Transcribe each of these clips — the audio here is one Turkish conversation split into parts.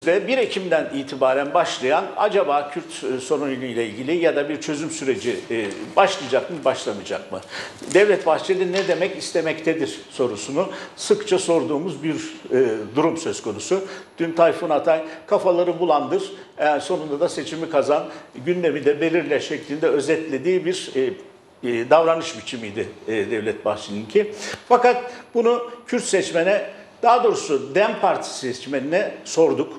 günümüzde 1 Ekim'den itibaren başlayan acaba Kürt sorunuyla ilgili ya da bir çözüm süreci başlayacak mı, başlamayacak mı? Devlet Bahçeli ne demek istemektedir sorusunu sıkça sorduğumuz bir durum söz konusu. Dün Tayfun Atay kafaları bulandır, sonunda da seçimi kazan, gündemi de belirle şeklinde özetlediği bir davranış biçimiydi Devlet Bahçeli'ninki. Fakat bunu Kürt seçmene, daha doğrusu DEM Partisi seçmenine sorduk.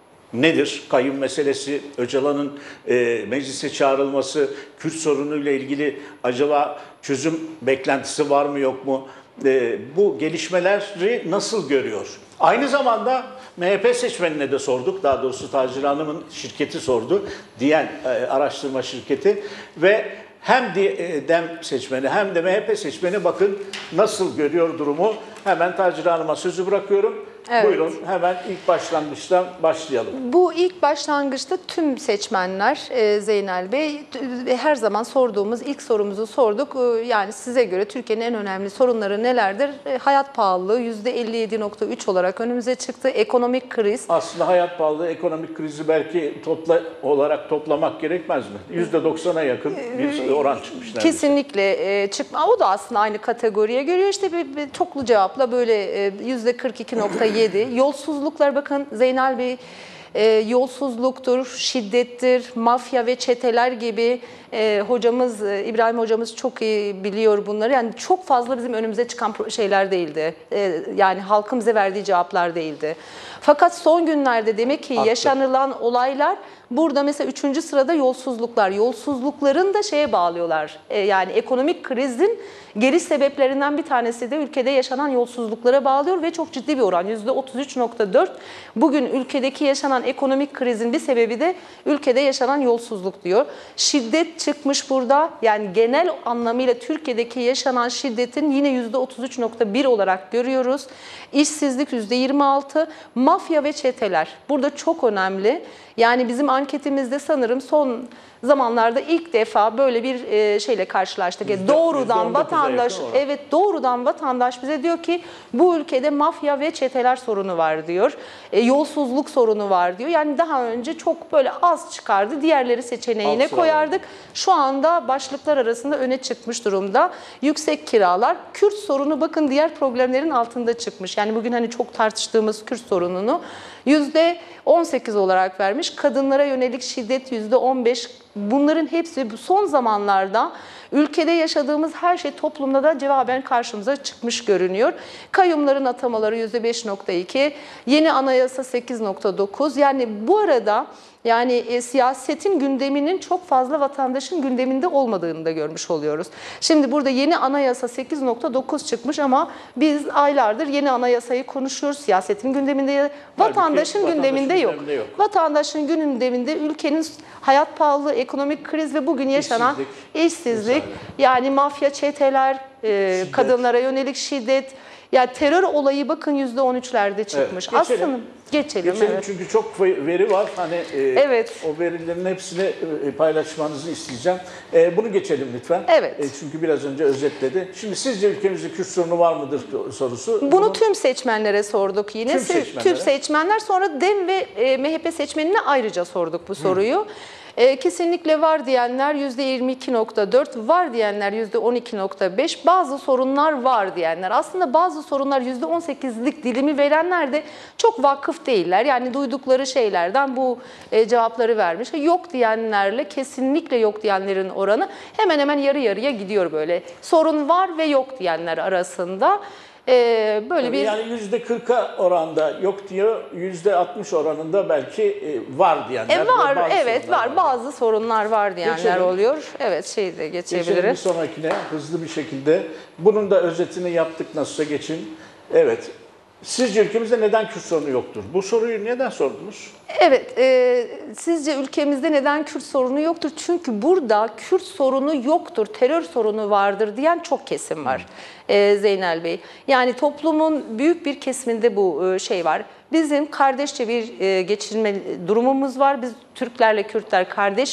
Nedir? Kayyum meselesi, Öcalan'ın meclise çağrılması, Kürt sorunuyla ilgili acaba çözüm beklentisi var mı yok mu? Bu gelişmeleri nasıl görüyor? Aynı zamanda MHP seçmenine de sorduk. Daha doğrusu Tacir Hanım'ın şirketi sordu. Diyen araştırma şirketi ve hem DEM seçmeni hem de MHP seçmeni bakın nasıl görüyor durumu. Hemen Tacir Hanım'a sözü bırakıyorum. Evet. Buyurun, hemen ilk başlangıçtan başlayalım. Bu ilk başlangıçta tüm seçmenler Zeynel Bey, her zaman sorduğumuz ilk sorumuzu sorduk. Yani size göre Türkiye'nin en önemli sorunları nelerdir? Hayat pahalılığı %57.3 olarak önümüze çıktı. Ekonomik kriz. Aslında hayat pahalılığı, ekonomik krizi belki toplamak gerekmez mi? %90'a yakın bir oran çıkmış neredeyse. Kesinlikle çıkma. O da aslında aynı kategoriye görüyor. İşte bir çoklu cevapla böyle %42.7. Yolsuzluklar, bakın Zeynel Bey, yolsuzluktur, şiddettir, mafya ve çeteler gibi hocamız, İbrahim hocamız çok iyi biliyor bunları. Yani çok fazla bizim önümüze çıkan şeyler değildi. Yani halkın bize verdiği cevaplar değildi. Fakat son günlerde demek ki yaşanılan olaylar, burada mesela 3. sırada yolsuzluklar. Yolsuzlukların da şeye bağlıyorlar. Yani ekonomik krizin geliş sebeplerinden bir tanesi de ülkede yaşanan yolsuzluklara bağlıyor ve çok ciddi bir oran, %33.4. Bugün ülkedeki yaşanan ekonomik krizin bir sebebi de ülkede yaşanan yolsuzluk diyor. Şiddet çıkmış burada. Yani genel anlamıyla Türkiye'deki yaşanan şiddetin yine %33.1 olarak görüyoruz. İşsizlik %26. Mafya ve çeteler burada çok önemli. Yani bizim anketimizde sanırım son zamanlarda ilk defa böyle bir şeyle karşılaştık. Doğrudan vatandaş, doğrudan vatandaş bize diyor ki bu ülkede mafya ve çeteler sorunu var diyor. Yolsuzluk sorunu var diyor. Yani daha önce çok böyle az çıkardı. Diğerleri seçeneğine koyardık. Şu anda başlıklar arasında öne çıkmış durumda. Yüksek kiralar, Kürt sorunu bakın diğer problemlerin altında çıkmış. Yani bugün hani çok tartıştığımız Kürt sorununu %18 olarak vermiş. Kadınlara yönelik şiddet %15. Bunların hepsi son zamanlarda ülkede yaşadığımız her şey toplumda da cevaben karşımıza çıkmış görünüyor. Kayyumların atamaları %5.2, yeni anayasa 8.9. Yani bu arada siyasetin gündeminin çok fazla vatandaşın gündeminde olmadığını da görmüş oluyoruz. Şimdi burada yeni anayasa 8.9 çıkmış ama biz aylardır yeni anayasayı konuşuyoruz. Siyasetin gündeminde, vatandaşın gündeminde yok. Vatandaşın gündeminde ülkenin hayat pahalılığı, ekonomik kriz ve bugün yaşanan işsizlik, yani mafya, çeteler, kadınlara yönelik şiddet, ya terör olayı bakın %13'lerde çıkmış. Evet, aslında geçelim evet. Çünkü çok veri var. Hani o verilerin hepsini paylaşmanızı isteyeceğim. Bunu geçelim lütfen. Evet. Çünkü biraz önce özetledi. Şimdi sizce ülkemizde Kürt sorunu var mıdır sorusu. Bunu tüm seçmenlere sorduk yine. Tüm seçmenler, sonra DEM ve MHP seçmenine ayrıca sorduk bu soruyu. Kesinlikle var diyenler %22.4, var diyenler %12.5, bazı sorunlar var diyenler. Aslında bazı sorunlar %18'lik dilimi verenler de çok vakıf değiller. Yani duydukları şeylerden bu cevapları vermiş. Yok diyenlerle kesinlikle yok diyenlerin oranı hemen hemen yarı yarıya gidiyor böyle. Sorun var ve yok diyenler arasında. Böyle yani %40'a oranda yok diyor, %60 oranında belki var diyenler. Var, evet var. Bazı sorunlar var diyenler oluyor. Evet, geçebiliriz. Geçelim bir sonrakine hızlı bir şekilde. Bunun da özetini yaptık, nasılsa geçin. Evet. Sizce ülkemizde neden Kürt sorunu yoktur? Bu soruyu neden sordunuz? Evet, sizce ülkemizde neden Kürt sorunu yoktur? Çünkü burada Kürt sorunu yoktur, terör sorunu vardır diyen çok kesim var Zeynel Bey. Yani toplumun büyük bir kesiminde bu var. Bizim kardeşçe bir geçirme durumumuz var. Biz Türklerle Kürtler kardeş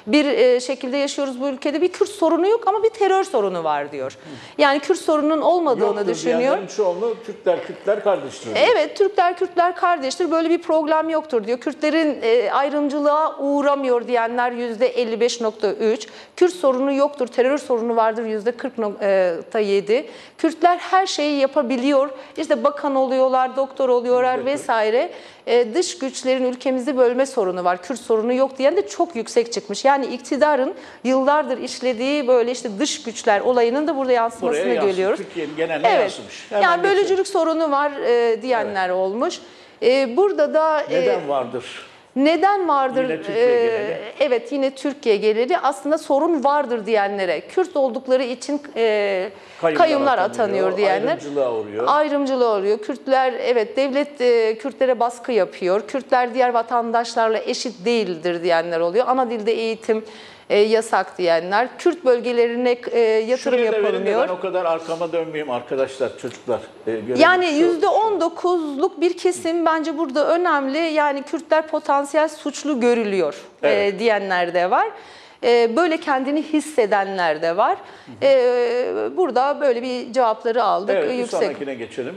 bir şekilde yaşıyoruz bu ülkede. Bir Kürt sorunu yok ama bir terör sorunu var diyor. Yani Kürt sorununun olmadığını Yoktur düşünüyor. diyenlerin çoğunluğu Kürtler kardeştir. Evet, Kürtler kardeştir. Böyle bir problem yoktur diyor. Kürtlerin ayrımcılığa uğramıyor diyenler %55.3. Kürt sorunu yoktur, terör sorunu vardır %40.7. Kürtler her şeyi yapabiliyor. İşte bakan oluyorlar, doktor oluyorlar vesaire. Dış güçlerin ülkemizi bölme sorunu var. Kürt sorunu yok diyen de çok yüksek çıkmış. Yani iktidarın yıllardır işlediği böyle işte dış güçler olayının da burada yansımasını görüyoruz. Türkiye'nin geneline Evet. yansımış. Hemen Yani bölücülük geçelim. sorunu var diyenler olmuş. Burada da Neden vardır? neden vardır? Yine Türkiye geneli. Evet, yine Türkiye geneli. Aslında sorun vardır diyenlere, Kürt oldukları için kayyumlar atanıyor diyenler. Ayrımcılığa uğruyor. Ayrımcılığa uğruyor. Kürtler, evet, devlet Kürtlere baskı yapıyor. Kürtler diğer vatandaşlarla eşit değildir diyenler oluyor. Ana dilde eğitim yasak diyenler. Kürt bölgelerine yatırım Şuraya da verin de yapılmıyor. ben o kadar arkama dönmeyeyim arkadaşlar, çocuklar. Yani %19'luk bir kesim bence burada önemli. Yani Kürtler potansiyel suçlu görülüyor Evet. diyenler de var. Böyle kendini hissedenler de var. Burada böyle bir cevapları aldık. Evet, bir Yüksek. sonrakine geçelim.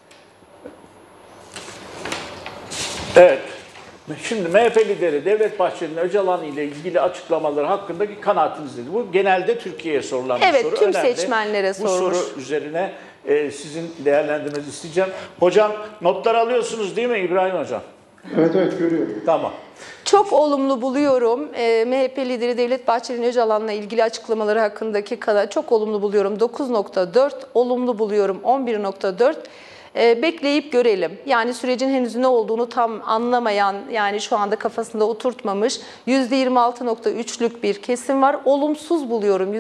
Evet. Şimdi MHP lideri Devlet Bahçeli'nin Öcalan ile ilgili açıklamaları hakkındaki kanaatiniz nedir? Bu genelde Türkiye'ye sorulan bir Evet, soru. tüm Önemli. seçmenlere Bu sormuş. soru üzerine sizin değerlendirmenizi isteyeceğim. Hocam notlar alıyorsunuz değil mi İbrahim Hocam? Evet görüyorum. Tamam. Çok olumlu buluyorum. MHP lideri Devlet Bahçeli'nin Öcalan'la ilgili açıklamaları hakkındaki kadar çok olumlu buluyorum. 9.4, olumlu buluyorum 11.4. Bekleyip görelim. Yani sürecin henüz ne olduğunu tam anlamayan, yani şu anda kafasında oturtmamış %26.3'lük bir kesim var. Olumsuz buluyorum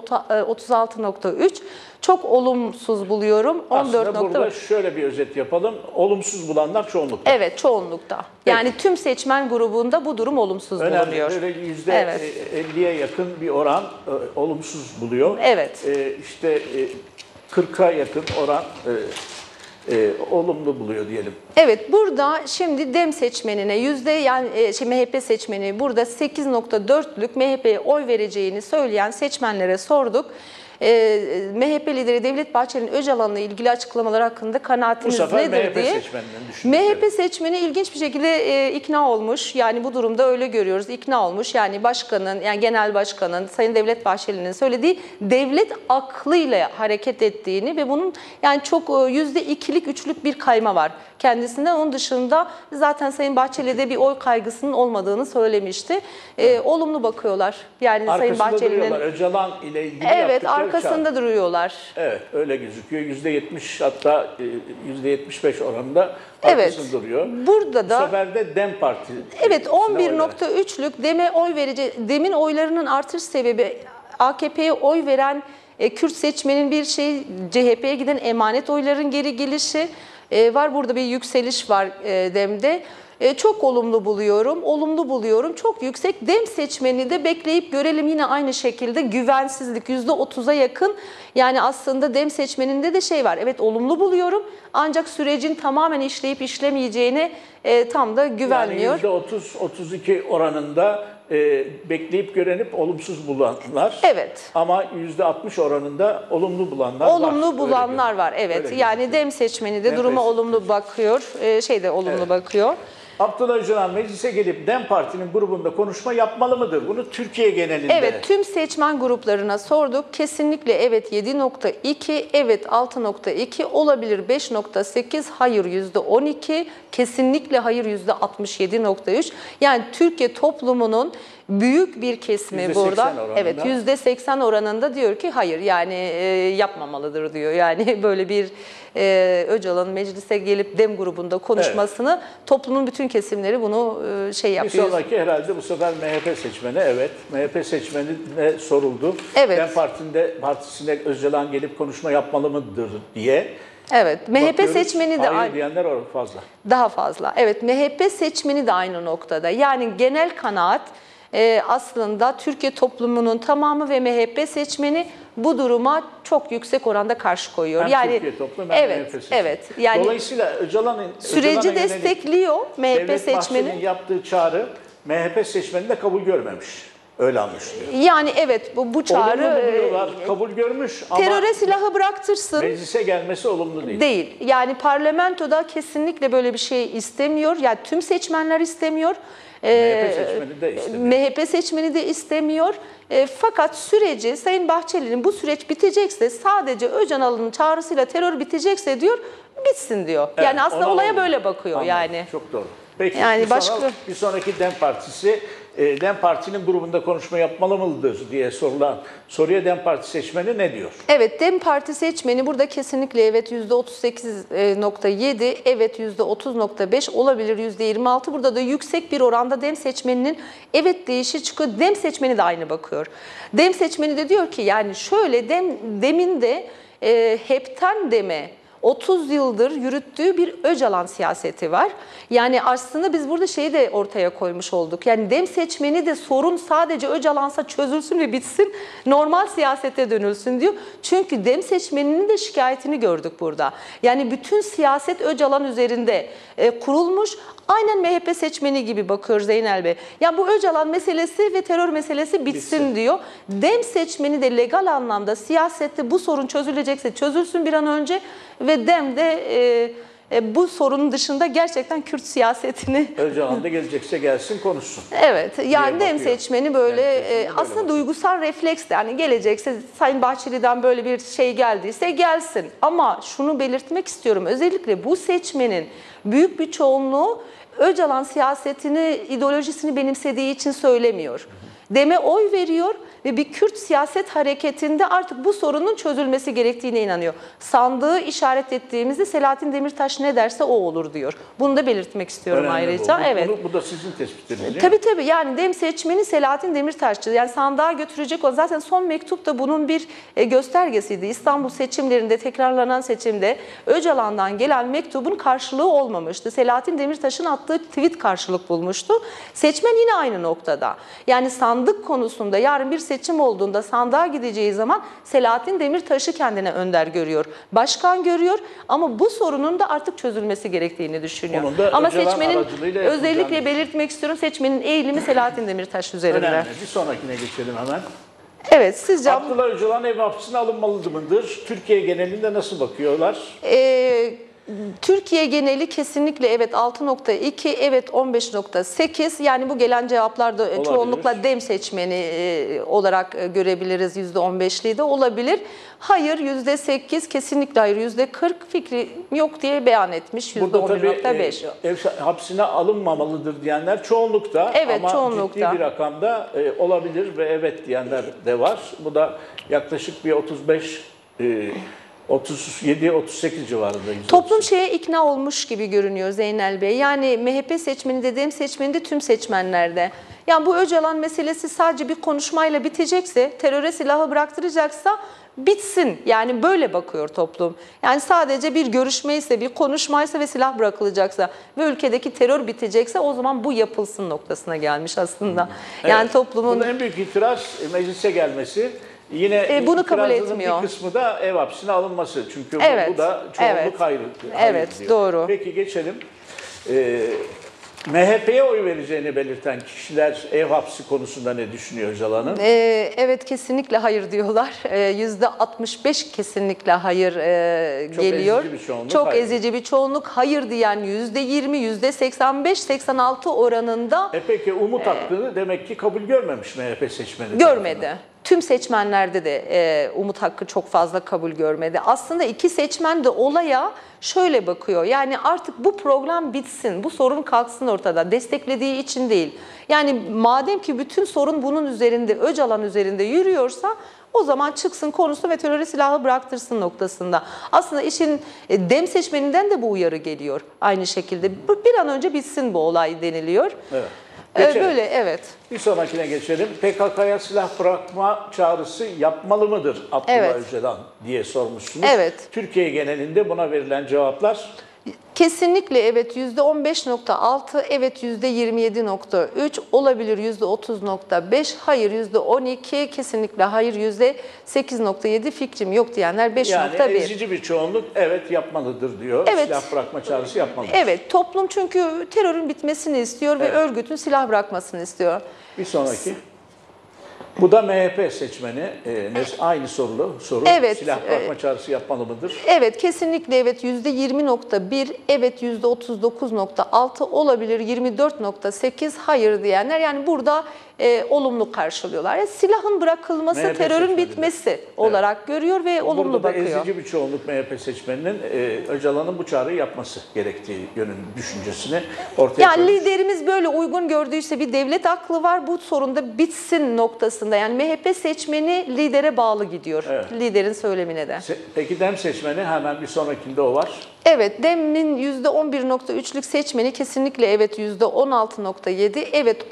%36.3. Çok olumsuz buluyorum Aslında 14.4. burada şöyle bir özet yapalım. Olumsuz bulanlar çoğunlukta. Evet, çoğunlukta. Yani tüm seçmen grubunda bu durum olumsuz Önemli. bulunuyor. Böyle Evet. %50'ye yakın bir oran olumsuz buluyor. Evet. İşte 40'a yakın oran olumlu buluyor diyelim. Evet, burada şimdi DEM seçmenine MHP seçmeni burada 8.4'lük MHP'ye oy vereceğini söyleyen seçmenlere sorduk. MHP lideri Devlet Bahçeli'nin Öcalan'la ilgili açıklamaları hakkında kanaatiniz Bu sefer nedir MHP diye. seçmeninin düşüncesi. MHP seçmeni ilginç bir şekilde ikna olmuş. Yani bu durumda öyle görüyoruz. İkna olmuş. Yani başkanın, yani genel başkanın, Sayın Devlet Bahçeli'nin söylediği devlet aklıyla hareket ettiğini ve bunun yani çok %2'lik, 3'lük bir kayma var kendisinden. Onun dışında zaten Sayın Bahçeli'de bir oy kaygısının olmadığını söylemişti. Olumlu bakıyorlar. Yani Sayın Arkasında Bahçeli'nin duruyorlar. Öcalan ile ilgili evet, yaptıkları arkasında çağrı. duruyorlar. Evet, öyle gözüküyor. %70 hatta %75 oranında Evet. arkasında duruyor. Burada Bu da sefer de DEM Parti. evet, 11.3'lük DEM'in oylarının artış sebebi AKP'ye oy veren Kürt seçmenin bir CHP'ye giden emanet oyların geri gelişi var. Burada bir yükseliş var DEM'de. Çok olumlu buluyorum, olumlu buluyorum. Çok yüksek. DEM seçmeni de bekleyip görelim, yine aynı şekilde güvensizlik %30'a yakın. Yani aslında DEM seçmeninde de var. Evet, olumlu buluyorum ancak sürecin tamamen işleyip işlemeyeceğine tam da güvenmiyor. Yani %30-32 oranında bekleyip görenip olumsuz bulanlar. Evet. Ama %60 oranında olumlu bulanlar var. Olumlu bulanlar var. Evet. Öyle Yani gözüküyor. DEM seçmeni de DEM duruma seçmeni. olumlu bakıyor. De olumlu bakıyor. Abdullah Öcalan meclise gelip DEM Parti'nin grubunda konuşma yapmalı mıdır? Bunu Türkiye genelinde. Evet, tüm seçmen gruplarına sorduk. Kesinlikle evet 7.2, evet 6.2, olabilir 5.8, hayır %12, kesinlikle hayır %67.3. Yani Türkiye toplumunun büyük bir kesimi %80 burada. oranında. Evet, %80 oranında diyor ki hayır, yani yapmamalıdır diyor. Yani böyle bir Öcalan'ın meclise gelip DEM grubunda konuşmasını toplumun bütün kesimleri bunu Bir yapıyor. sonraki herhalde bu sefer MHP seçmeni, evet. MHP seçmenine soruldu. Evet. DEM Partisi'ne Öcalan gelip konuşma yapmalı mıdır diye. Evet, MHP Bakıyoruz, seçmeni de hayır diyenler fazla. daha fazla. Evet, MHP seçmeni de aynı noktada. Yani genel kanaat aslında Türkiye toplumunun tamamı ve MHP seçmeni bu duruma çok yüksek oranda karşı koyuyor. Hem yani Türkiye toplumu hem MHP seçmeni. evet. Yani dolayısıyla Öcalan'a süreci yönelik destekliyor MHP Devlet seçmeni. Bahçeli'nin yaptığı çağrı MHP seçmeni de kabul görmemiş. Öyle anlaşılıyor. Yani evet bu çağrı Olumlu buluyorlar, kabul görmüş ama teröre silahı bıraktırsın. meclise gelmesi olumlu değil. Değil. Yani parlamentoda kesinlikle böyle bir şey istemiyor. Yani tüm seçmenler istemiyor. MHP seçmeni de istemiyor. MHP seçmeni de istemiyor. Fakat süreci Sayın Bahçeli'nin bu süreç bitecekse sadece Öcalan'ın çağrısıyla terör bitecekse diyor bitsin diyor. Evet, yani aslında ona olaya olumlu. böyle bakıyor Anladım. yani. Çok doğru. Peki Yani bir sonraki DEM Partisi, DEM Parti'nin grubunda konuşma yapmalı mıdır diye sorulan soruya DEM Parti seçmeni ne diyor? Evet, DEM Parti seçmeni burada kesinlikle evet %38.7, evet %30.5, olabilir %26. Burada da yüksek bir oranda DEM seçmeninin evet deyişi çıkıyor. DEM seçmeni de aynı bakıyor. DEM seçmeni de diyor ki yani şöyle DEM'in de hepten DEM'e 30 yıldır yürüttüğü bir Öcalan siyaseti var. Yani aslında biz burada şeyi de ortaya koymuş olduk. Yani DEM seçmeni de sorun sadece Öcalan'sa çözülsün ve bitsin, normal siyasete dönülsün diyor. Çünkü DEM seçmeninin de şikayetini gördük burada. Yani bütün siyaset Öcalan üzerinde kurulmuş. Aynen MHP seçmeni gibi bakıyor Zeynel Bey. Ya bu Öcalan meselesi ve terör meselesi bitsin diyor. DEM seçmeni de legal anlamda siyasette bu sorun çözülecekse çözülsün bir an önce ve DEM de bu sorunun dışında gerçekten Kürt siyasetini... Öcalan da gelecekse gelsin konuşsun. Evet, yani DEM bakıyor. seçmeni böyle Böyle aslında bakıyor. duygusal refleks de yani gelecekse Sayın Bahçeli'den böyle bir şey geldiyse gelsin. Ama şunu belirtmek istiyorum, özellikle bu seçmenin büyük bir çoğunluğu Öcalan siyasetini, ideolojisini benimsediği için söylemiyor. DEM'e oy veriyor ve bir Kürt siyaset hareketinde artık bu sorunun çözülmesi gerektiğine inanıyor. Sandığı işaret ettiğimizde Selahattin Demirtaş ne derse o olur diyor. Bunu da belirtmek istiyorum Önemli ayrıca. bu. Evet. Bu da sizin tespitiniz değil mi? Tabii yani DEM seçmeni Selahattin Demirtaş'tı. Yani sandığa götürecek o. Zaten son mektup da bunun bir göstergesiydi. İstanbul seçimlerinde, tekrarlanan seçimde Öcalan'dan gelen mektubun karşılığı olmamıştı. Selahattin Demirtaş'ın attığı tweet karşılık bulmuştu. Seçmen yine aynı noktada. Yani sandık konusunda yarın bir seçim olduğunda sandığa gideceği zaman Selahattin Demirtaş'ı kendine önder görüyor. Başkan görüyor ama bu sorunun da artık çözülmesi gerektiğini düşünüyor. Ama seçmenin özellikle belirtmek istiyorum, seçmenin eğilimi Selahattin Demirtaş üzerinde. Önemli. Bir sonrakine geçelim hemen. Evet, sizce... Abdullah Öcalan ev hapsine alınmalı mıdır? Türkiye genelinde nasıl bakıyorlar? Türkiye geneli kesinlikle evet 6.2, evet 15.8. Yani bu gelen cevaplarda olabilir. Çoğunlukla DEM seçmeni olarak görebiliriz. %15'liği de olabilir. Hayır %8, kesinlikle hayır %40, fikri yok diye beyan etmiş. Burada tabii %11.5. ev hapsine alınmamalıdır diyenler çoğunlukta, evet, ama çoğunlukta. ciddi bir rakamda olabilir ve evet diyenler de var. Bu da yaklaşık bir 37-38 civarında. Toplum şeye ikna olmuş gibi görünüyor Zeynel Bey. Yani MHP seçmeni de DEM seçmeni de tüm seçmenlerde. Yani bu Öcalan meselesi sadece bir konuşmayla bitecekse, teröre silahı bıraktıracaksa bitsin. Yani böyle bakıyor toplum. Yani sadece bir görüşmeyse, bir konuşmaysa ve silah bırakılacaksa ve ülkedeki terör bitecekse o zaman bu yapılsın noktasına gelmiş aslında. Yani evet, bunun en büyük itiraz meclise gelmesi. Yine bunu kabul itirazların etmiyor. bir kısmı da ev hapsine alınması. Çünkü bu da çoğunluk hayır Evet, diyor. doğru. Peki geçelim. MHP'ye oy vereceğini belirten kişiler ev hapsi konusunda ne düşünüyor Öcalan'ın? Evet, kesinlikle hayır diyorlar. %65 kesinlikle hayır geliyor. Ezici bir çoğunluk, çok hayır. ezici bir çoğunluk hayır diyen %20, %85-86 oranında. Peki Umut Hakkı'nı demek ki kabul görmemiş MHP seçmeni. Görmedi. Tarafından. Tüm seçmenlerde de Umut Hakkı çok fazla kabul görmedi. Aslında iki seçmen de olaya şöyle bakıyor. Yani artık bu program bitsin, bu sorun kalksın ortada. Desteklediği için değil. Yani madem ki bütün sorun bunun üzerinde, Öcalan üzerinde yürüyorsa o zaman çıksın konuşsun ve teröre silahı bıraktırsın noktasında. Aslında işin DEM seçmeninden de bu uyarı geliyor aynı şekilde. Bir an önce bitsin bu olay deniliyor. Evet. Böyle evet. Bir sonrakine geçelim. PKK'ya silah bırakma çağrısı yapmalı mıdır Abdullah Öcalan diye sormuşsunuz. Evet. Türkiye genelinde buna verilen cevaplar? Kesinlikle evet %15.6, evet %27.3, olabilir %30.5, hayır %12, kesinlikle hayır %8.7, fikrim yok diyenler 5.1. Yani ezici bir çoğunluk evet yapmalıdır diyor. Evet. Silah bırakma çağrısı yapmalıdır. Evet, toplum çünkü terörün bitmesini istiyor ve örgütün silah bırakmasını istiyor. Bir sonraki. Bu da MHP seçmeni. Aynı soru. Evet, Silah bırakma çağrısı yapmalı mıdır? Evet, kesinlikle evet. %20.1, evet %39.6, olabilir 24.8, hayır diyenler. Yani burada olumlu karşılıyorlar. Yani silahın bırakılması MHP terörün seçmeni de. bitmesi olarak görüyor ve olumlu Burada da bakıyor. ezici bir çoğunluk MHP seçmeninin Öcalan'ın bu çağrıyı yapması gerektiği yönünün düşüncesini ortaya Yani koymuş. liderimiz böyle uygun gördüyse, bir devlet aklı var, bu sorun da bitsin noktasında. Yani MHP seçmeni lidere bağlı gidiyor. Evet. Liderin söylemine de. Peki DEM seçmeni, hemen bir sonrakinde o var. Evet, DEM'in %11.3'lük seçmeni kesinlikle evet %16.7, evet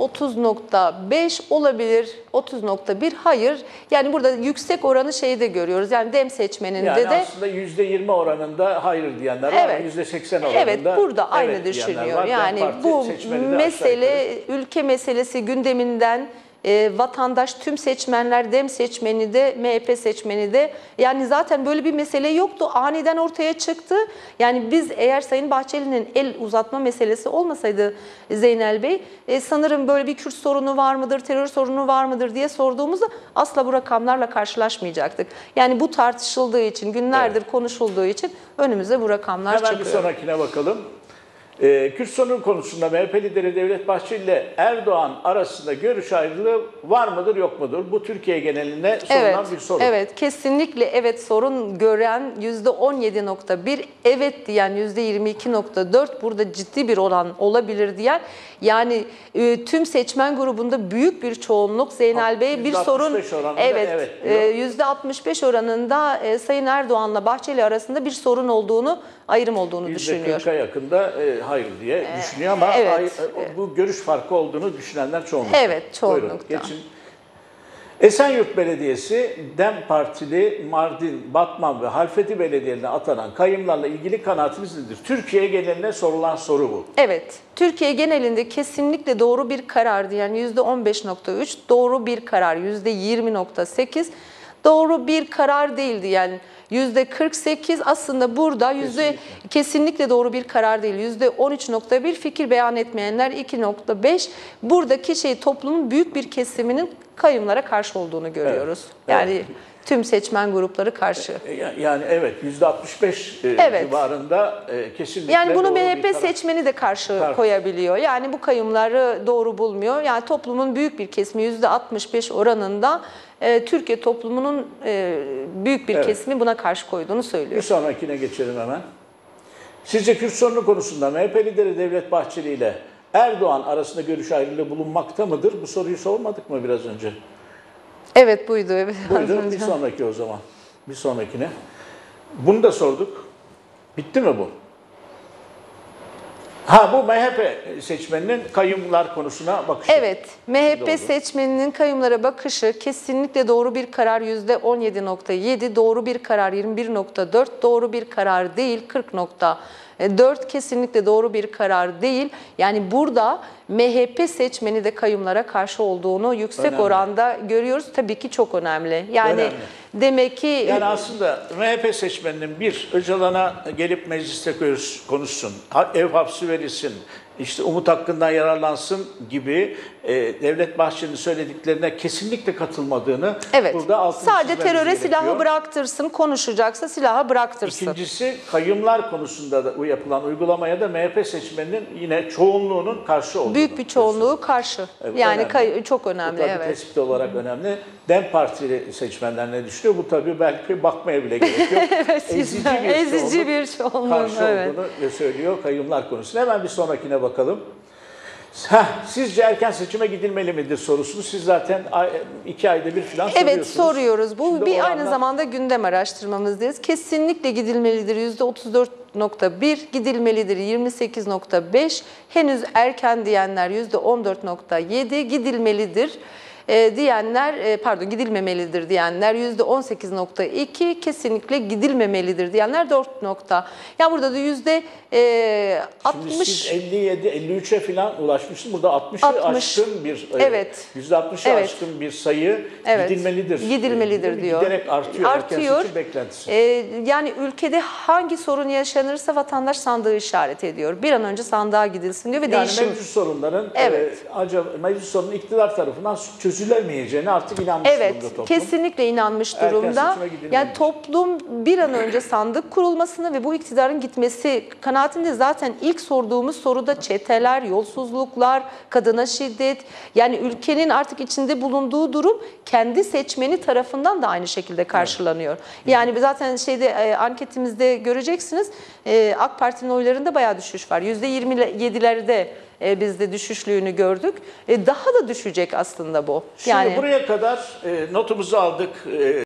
30.5, olabilir 30.1, hayır. Yani burada yüksek oranı şeyde görüyoruz. Yani DEM seçmeninde Yani de aslında %20 oranında hayır diyenler var ama evet. %80 oranında Evet, burada aynı evet diyenler düşünüyor. var. DEM Yani Parti bu seçmeni de aşağı mesele, yukarı. ülke meselesi gündeminden vatandaş, tüm seçmenler, DEM seçmeni de, MHP seçmeni de, yani zaten böyle bir mesele yoktu. Aniden ortaya çıktı. Yani biz, eğer Sayın Bahçeli'nin el uzatma meselesi olmasaydı Zeynel Bey, sanırım böyle bir Kürt sorunu var mıdır, terör sorunu var mıdır diye sorduğumuzda asla bu rakamlarla karşılaşmayacaktık. Yani bu tartışıldığı için, günlerdir konuşulduğu için önümüze bu rakamlar Hemen çıkıyor. bir sonrakine bakalım. Kürt sorunu konusunda MHP lideri Devlet Bahçeli ile Erdoğan arasında görüş ayrılığı var mıdır, yok mudur? Bu Türkiye geneline sorulan bir soru. Evet, kesinlikle evet sorun gören %17.1, evet diyen %22.4, burada ciddi bir oran olabilir diyen, yani tüm seçmen grubunda büyük bir çoğunluk Zeynel Bey bir sorun, %65 oranında evet diyor. %65 oranında Sayın Erdoğan'la Bahçeli arasında bir sorun olduğunu, ayrım olduğunu düşünüyor. %40'a yakında hayır diye düşünüyor ama evet. Bu görüş farkı olduğunu düşünenler çoğunluk. Evet, çoğunlukta. Buyurun, geçin. Esenyurt Belediyesi, DEM Partili Mardin, Batman ve Halfeti belediyelerine atanan kayyımlarla ilgili kanaatiniz nedir? Türkiye geneline sorulan soru bu. Evet, Türkiye genelinde kesinlikle doğru bir karar diyen %15.3, doğru bir karar %20.8, doğru bir karar değil diyen %48, aslında burada kesinlikle doğru bir karar değil %13.1, fikir beyan etmeyenler 2.5. Buradaki toplumun büyük bir kesiminin kayyımlara karşı olduğunu görüyoruz. Evet. Yani tüm seçmen grupları karşı. Yani evet, %65 Evet. civarında kesinlikle Yani bunu doğru bir MHP karar. seçmeni de karşı koyabiliyor. Yani bu kayyımları doğru bulmuyor. Yani toplumun büyük bir kesimi %65 oranında Türkiye toplumunun büyük bir kesimi buna karşı koyduğunu Bir söylüyor. sonrakine geçelim hemen. Sizce Kürt sorunu konusunda MHP lideri Devlet Bahçeli ile Erdoğan arasında görüş ayrılığı bulunmakta mıdır? Bu soruyu sormadık mı biraz önce? Evet, buydu. Evet. Buyurun, bir sonraki o zaman. Bir sonrakine. Bunu da sorduk. Bitti mi bu? Bu MHP seçmeninin kayyımlar konusuna bakışı. Evet, MHP Doğru. seçmeninin kayyımlara bakışı kesinlikle doğru bir karar %17.7, doğru bir karar 21.4, doğru bir karar değil 40.4, kesinlikle doğru bir karar değil. Yani burada MHP seçmeni de kayyımlara karşı olduğunu yüksek oranda görüyoruz. Tabii ki çok önemli. Yani Önemli. demek ki Yani aslında MHP seçmeninin Öcalan'a gelip mecliste konuşsun, ev hapsi verilsin, işte Umut hakkından yararlansın gibi Devlet Bahçeli'nin söylediklerine kesinlikle katılmadığını burada altını sadece çizmemiz teröre gerekiyor. silahı bıraktırsın, konuşacaksa silahı bıraktırsın. İkincisi, kayyımlar konusunda da yapılan uygulamaya da MHP seçmeninin yine çoğunluğunun karşı olduğunu. Büyük bir çoğunluğu karşı. Evet, Yani önemli. çok önemli. Bu tabii Evet. tespit olarak önemli. DEM Partili seçmenler ne düşünüyor? Bu tabii belki bakmaya bile gerek yok. Ezici bir çoğunluğun. Karşı Evet. olduğunu söylüyor kayyımlar konusunda. Hemen bir sonrakine bakalım. Sizce erken seçime gidilmeli midir sorusunu siz zaten 2 ayda bir falan soruyorsunuz. Evet, soruyoruz. Bu Şimdi bir o aynı zamanda gündem araştırmamızdayız. Kesinlikle gidilmelidir %34.1, gidilmelidir 28.5, henüz erken diyenler %14.7, gidilmelidir diyenler, gidilmemelidir diyenler %18.2, kesinlikle gidilmemelidir diyenler 4. Ya burada da %60. Şimdi siz 57-53'e falan ulaşmışsınız. Burada 60'ı aşkın bir %60'ı aşkın bir sayı gidilmelidir. Gidilmelidir diyor. Giderek artıyor. Erken seçim beklentisi. Yani ülkede hangi sorun yaşanırsa vatandaş sandığı işaret ediyor. Bir an önce sandığa gidilsin diyor ve Yani değişim. mevcut sorunların mevcut sorunun iktidar tarafından çözülmesi çözülemeyeceğine artık inanmış Evet, durumda toplum. kesinlikle inanmış Erken durumda. seçime gidilmelidir. Yani toplum bir an önce sandık kurulmasını ve bu iktidarın gitmesi kanaatinde. Zaten ilk sorduğumuz soruda çeteler, yolsuzluklar, kadına şiddet, yani ülkenin artık içinde bulunduğu durum kendi seçmeni tarafından da aynı şekilde karşılanıyor. Yani zaten anketimizde göreceksiniz, AK Parti'nin oylarında bayağı düşüş var. %27'lerde biz de düşüşlüğünü gördük. Daha da düşecek aslında bu. Şimdi buraya kadar notumuzu aldık.